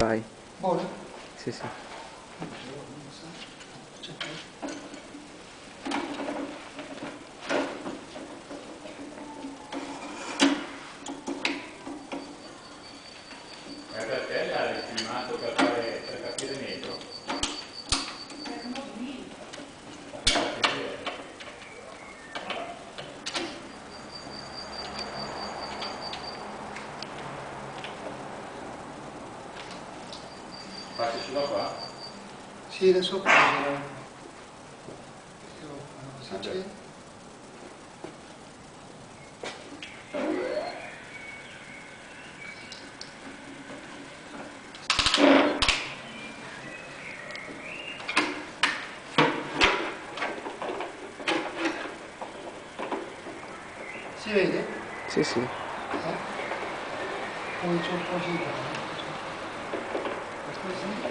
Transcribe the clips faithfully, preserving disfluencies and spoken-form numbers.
Vai. Buona? Sì, sì. Ma per te l'hai filmato per, fare, per capire meglio? Passi sulla qua? Sì, adesso ho preso. Sì, c'è. Si vede? Sì, sì. Eh? Poi c'è un po' di così.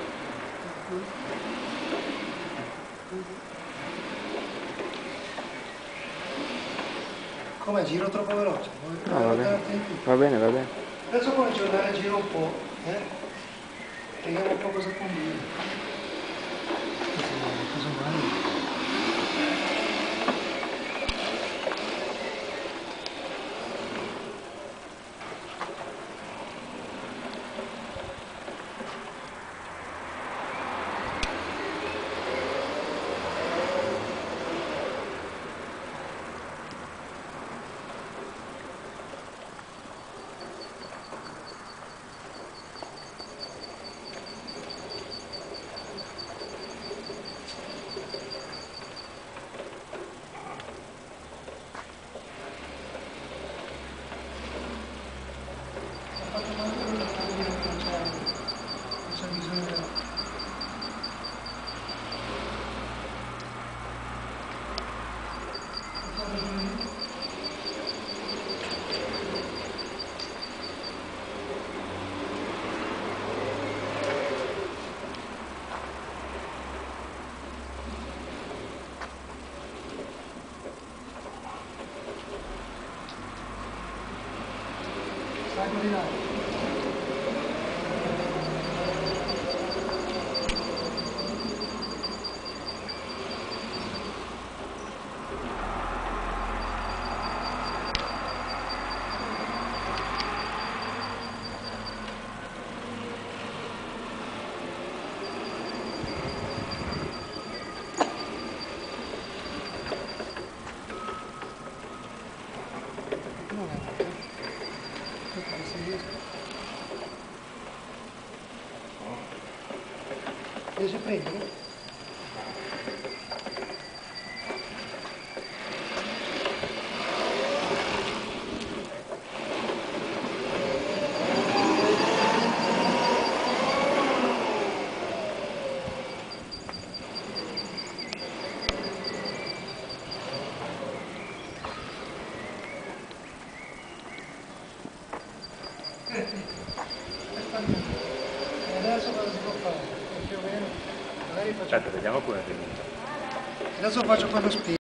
Come giro troppo veloce? No, va bene. Va bene, va bene. Adesso comincio ad andare a giro un po', eh? Vediamo un po' cosa combina. Cosa mai? C'è bisogno. Stai con di là. Riesci a prendere? Adesso cosa si può fare? Più o meno. Magari faccio... Aspetta, vediamo come è venuta. Adesso faccio quello spin.